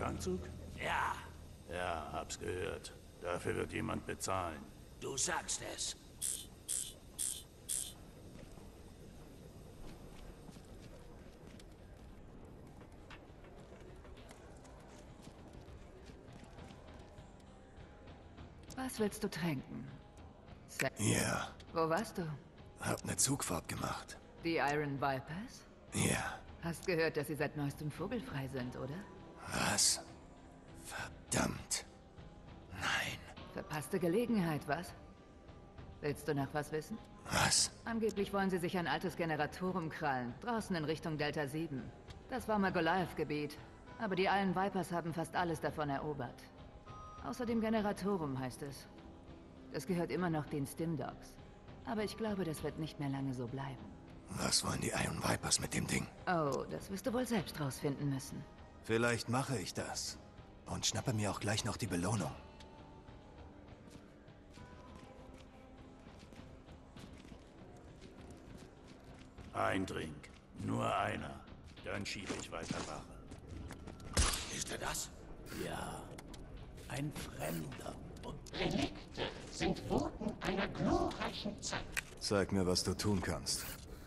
Schachzug? Ja, Ja, hab's gehört. Dafür wird jemand bezahlen. du sagst es. Was willst du trinken? Ja, Wo warst du? hab ne Zugfahrt gemacht. Die Iron Vipers? Ja, Hast gehört, dass sie seit neuestem vogelfrei sind, oder? was? Verdammt. Nein. Verpasste Gelegenheit, was? Willst du noch was wissen? Was? Angeblich wollen sie sich ein altes Generatorium krallen, draußen in Richtung Delta 7. Das war mal Goliath-Gebiet, aber die Iron Vipers haben fast alles davon erobert. Außer dem Generatorium heißt es. Das gehört immer noch den Stimdogs. Aber ich glaube, das wird nicht mehr lange so bleiben. Was wollen die Iron Vipers mit dem Ding? Oh, das wirst du wohl selbst rausfinden müssen. Vielleicht mache ich das. Und schnappe mir auch gleich noch die Belohnung. Ein Drink. Nur einer. Dann schiebe ich weiter Wache. Ist er das? Ja. Ein Fremder. Und Relikte sind Boten einer glorreichen Zeit. Zeig mir, was du tun kannst.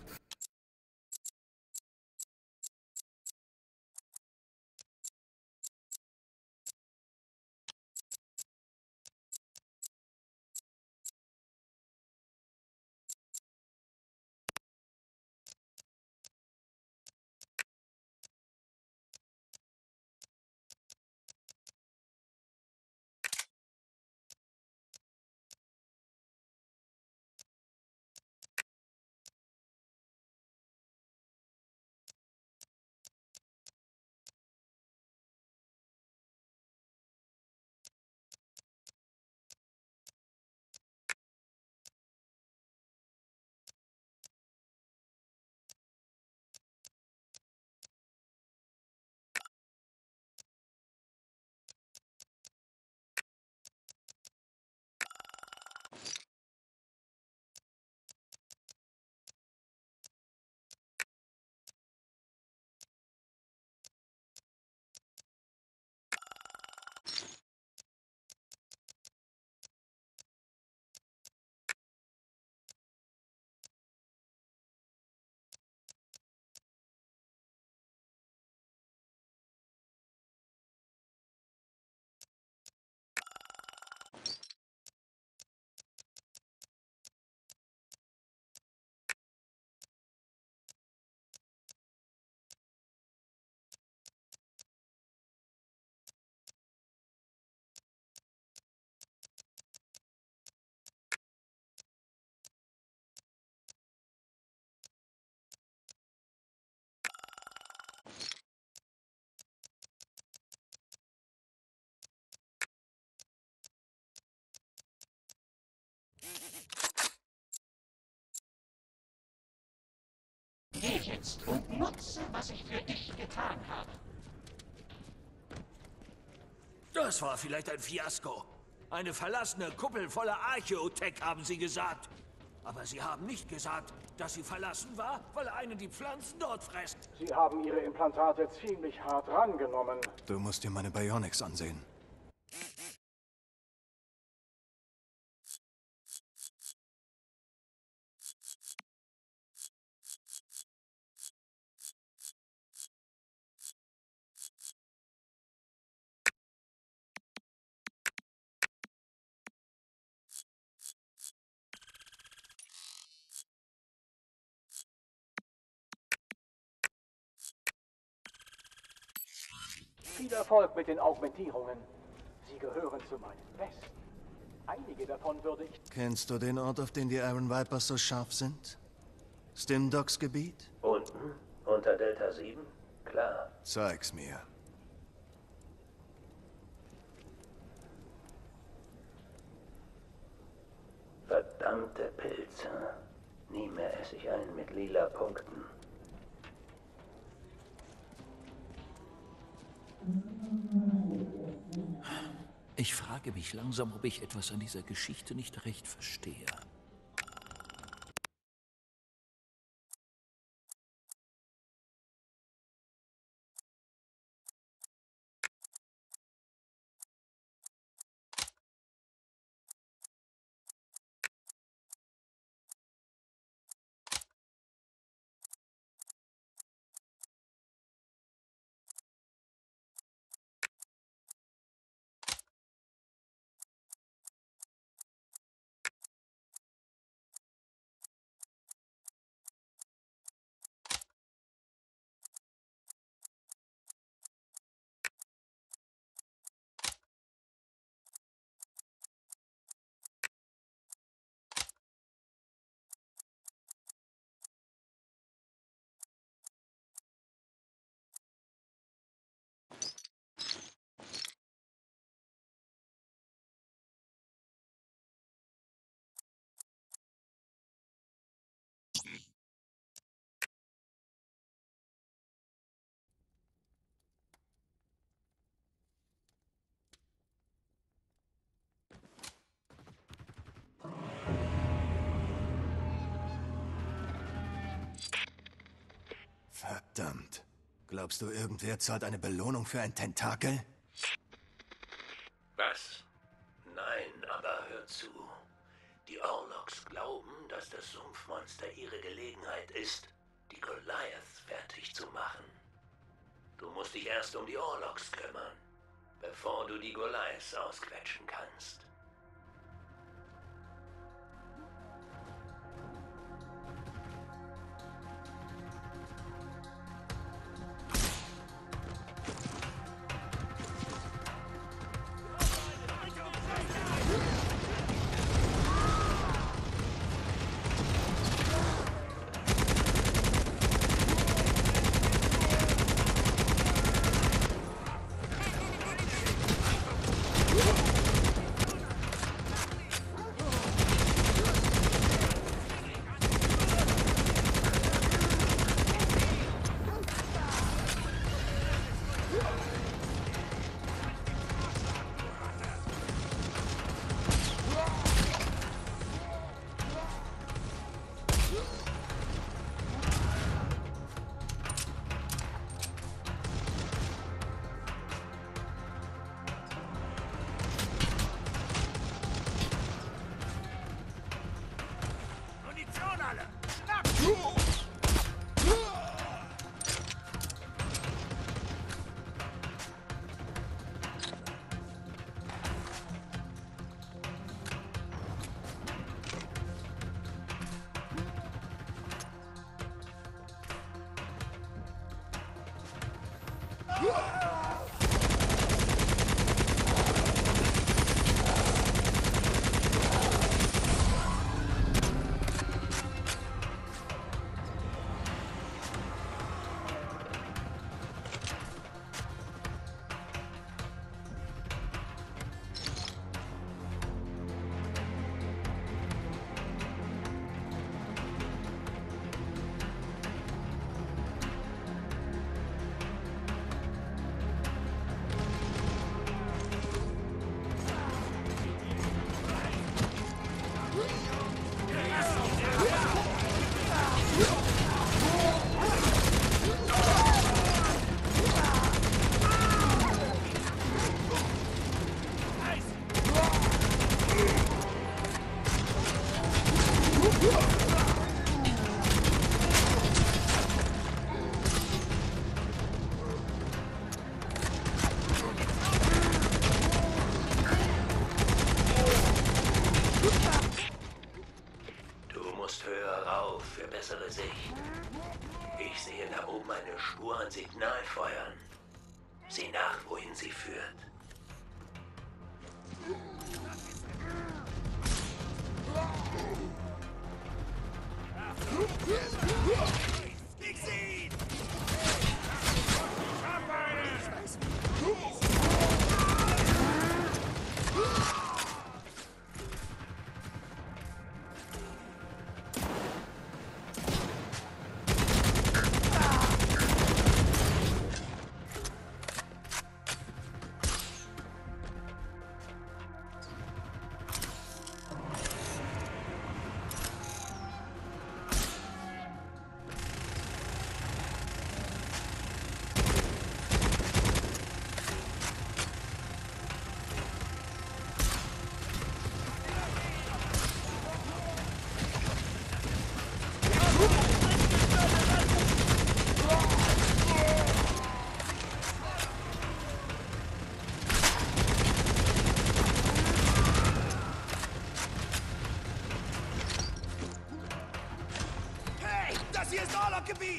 Geh jetzt und nutze, was ich für dich getan habe. Das war vielleicht ein Fiasko. Eine verlassene Kuppel voller Archeotech, haben sie gesagt. Aber sie haben nicht gesagt, dass sie verlassen war, weil einen die Pflanzen dort fressen. Sie haben Ihre Implantate ziemlich hart rangenommen. Du musst dir meine Bionics ansehen. Viel Erfolg mit den Augmentierungen. Sie gehören zu meinen Besten. Einige davon würde ich... Kennst du den Ort, auf den die Iron Vipers so scharf sind? Stimdogs Gebiet? Unten? Unter Delta 7? Klar. Zeig's mir. Verdammte Pilze. Nie mehr esse ich einen mit lila Punkten. Ich frage mich langsam, ob ich etwas an dieser Geschichte nicht recht verstehe. Glaubst du, irgendwer zahlt eine Belohnung für ein Tentakel? Was? Nein, aber hör zu. Die Orlocks glauben, dass das Sumpfmonster ihre Gelegenheit ist, die Goliaths fertig zu machen. Du musst dich erst um die Orlocks kümmern, bevor du die Goliaths ausquetschen kannst. Signalfeuern. Sieh nach, wohin sie führt. Ich sehe ihn! Das hier ist Orlok-Gebiet!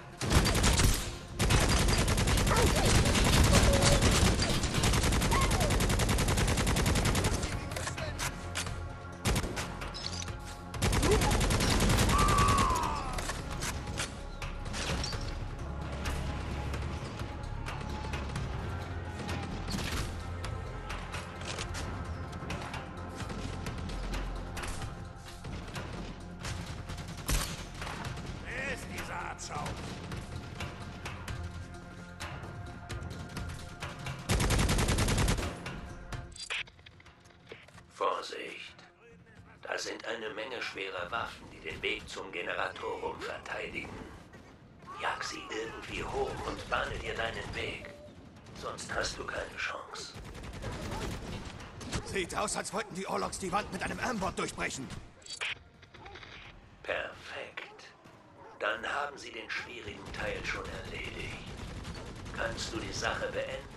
Vorsicht! Da sind eine Menge schwerer Waffen, die den Weg zum Generatorum verteidigen. Jag sie irgendwie hoch und bahne dir deinen Weg. Sonst hast du keine Chance. Sieht aus, als wollten die Orlogs die Wand mit einem Armbord durchbrechen. Perfekt. Dann haben sie den schwierigen Teil schon erledigt. Kannst du die Sache beenden?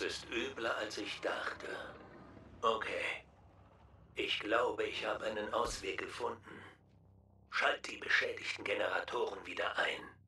ist übler, als ich dachte. Okay. Ich glaube, ich habe einen Ausweg gefunden. Schalt die beschädigten Generatoren wieder ein.